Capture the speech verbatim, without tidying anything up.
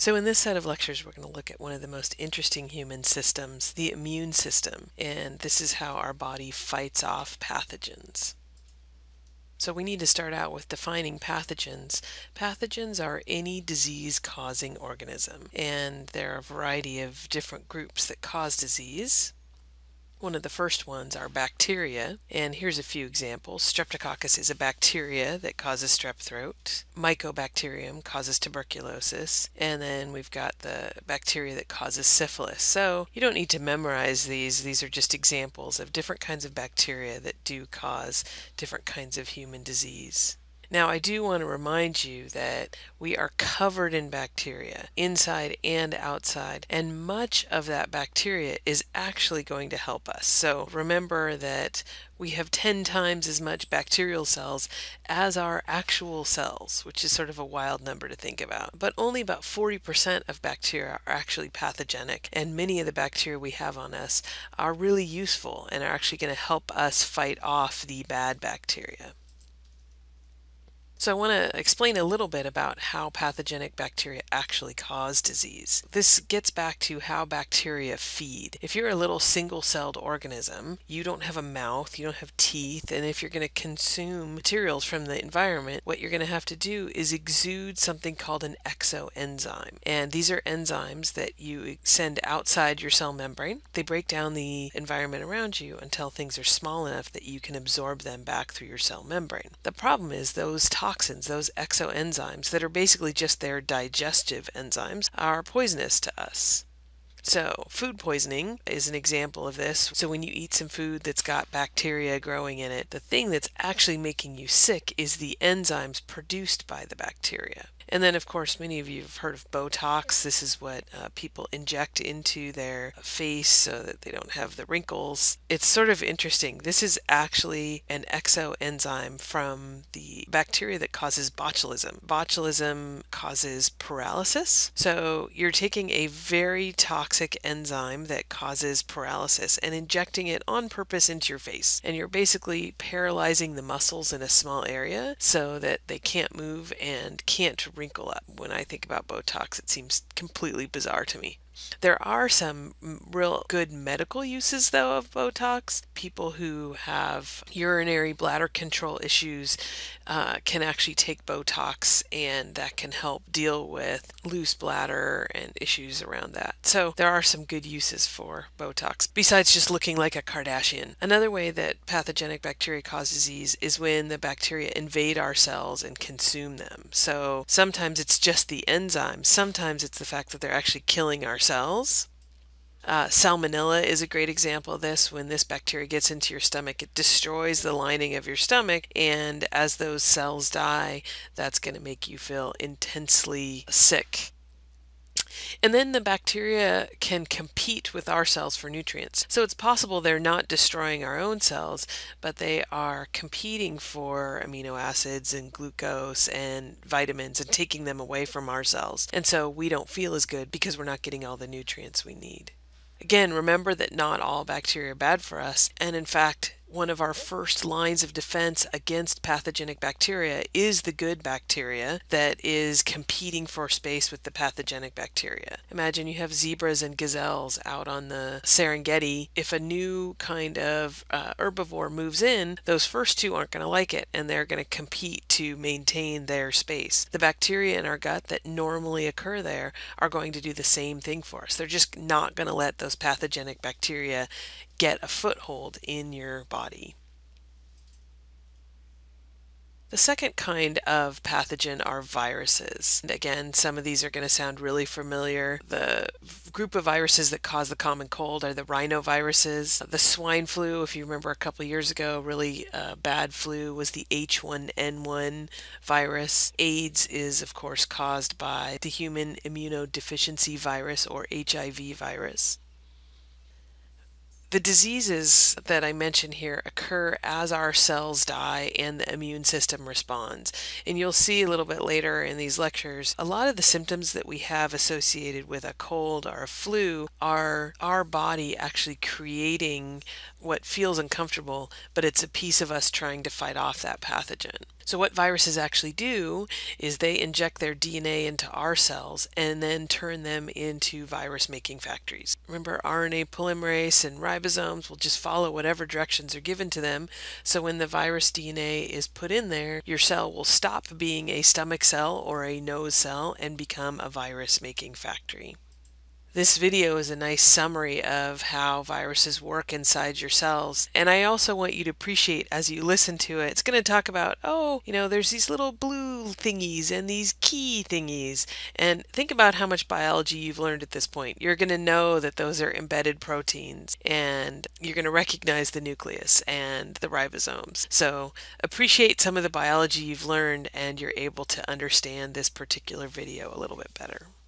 So in this set of lectures, we're going to look at one of the most interesting human systems, the immune system, and this is how our body fights off pathogens. So we need to start out with defining pathogens. Pathogens are any disease-causing organism, and there are a variety of different groups that cause disease. One of the first ones are bacteria, and here's a few examples. Streptococcus is a bacteria that causes strep throat. Mycobacterium causes tuberculosis, and then we've got the bacteria that causes syphilis. So you don't need to memorize these. These are just examples of different kinds of bacteria that do cause different kinds of human disease. Now, I do want to remind you that we are covered in bacteria, inside and outside, and much of that bacteria is actually going to help us. So remember that we have ten times as much bacterial cells as our actual cells, which is sort of a wild number to think about. But only about forty percent of bacteria are actually pathogenic, and many of the bacteria we have on us are really useful and are actually going to help us fight off the bad bacteria. So I want to explain a little bit about how pathogenic bacteria actually cause disease. This gets back to how bacteria feed. If you're a little single-celled organism, you don't have a mouth, you don't have teeth, and if you're going to consume materials from the environment, what you're going to have to do is exude something called an exoenzyme. And these are enzymes that you send outside your cell membrane. They break down the environment around you until things are small enough that you can absorb them back through your cell membrane. The problem is those toxins Toxins, those exoenzymes that are basically just their digestive enzymes, are poisonous to us. So food poisoning is an example of this. So when you eat some food that's got bacteria growing in it, the thing that's actually making you sick is the enzymes produced by the bacteria. And then, of course, many of you have heard of Botox. This is what uh, people inject into their face so that they don't have the wrinkles. It's sort of interesting. This is actually an exoenzyme from the bacteria that causes botulism. Botulism causes paralysis. So you're taking a very toxic enzyme that causes paralysis and injecting it on purpose into your face. And you're basically paralyzing the muscles in a small area so that they can't move and can't wrinkle up. When I think about Botox, it seems completely bizarre to me. There are some real good medical uses, though, of Botox. People who have urinary bladder control issues uh, can actually take Botox, and that can help deal with loose bladder and issues around that. So there are some good uses for Botox, besides just looking like a Kardashian. Another way that pathogenic bacteria cause disease is when the bacteria invade our cells and consume them. So sometimes it's just the enzymes. Sometimes it's the fact that they're actually killing our cells. Uh, Salmonella is a great example of this. When this bacteria gets into your stomach, it destroys the lining of your stomach, and as those cells die, that's going to make you feel intensely sick. And then the bacteria can compete with our cells for nutrients. So it's possible they're not destroying our own cells, but they are competing for amino acids and glucose and vitamins and taking them away from our cells. And so we don't feel as good because we're not getting all the nutrients we need. Again, remember that not all bacteria are bad for us, and in fact, one of our first lines of defense against pathogenic bacteria is the good bacteria that is competing for space with the pathogenic bacteria. Imagine you have zebras and gazelles out on the Serengeti. If a new kind of uh, herbivore moves in, those first two aren't going to like it, and they're going to compete to maintain their space. The bacteria in our gut that normally occur there are going to do the same thing for us. They're just not going to let those pathogenic bacteria get a foothold in your body. The second kind of pathogen are viruses. And again, some of these are going to sound really familiar. The group of viruses that cause the common cold are the rhinoviruses. The swine flu, if you remember a couple of years ago, really uh, bad flu was the H one N one virus. AIDS is, of course, caused by the human immunodeficiency virus, or H I V virus. The diseases that I mention here occur as our cells die and the immune system responds. And you'll see a little bit later in these lectures, a lot of the symptoms that we have associated with a cold or a flu are our body actually creating what feels uncomfortable, but it's a piece of us trying to fight off that pathogen. So what viruses actually do is they inject their D N A into our cells and then turn them into virus-making factories. Remember, R N A polymerase and ribosomes will just follow whatever directions are given to them. So when the virus D N A is put in there, your cell will stop being a stomach cell or a nose cell and become a virus-making factory. This video is a nice summary of how viruses work inside your cells, and I also want you to appreciate as you listen to it. It's going to talk about, oh, you know, there's these little blue thingies and these key thingies, and think about how much biology you've learned at this point. You're going to know that those are embedded proteins, and you're going to recognize the nucleus and the ribosomes. So appreciate some of the biology you've learned, and you're able to understand this particular video a little bit better.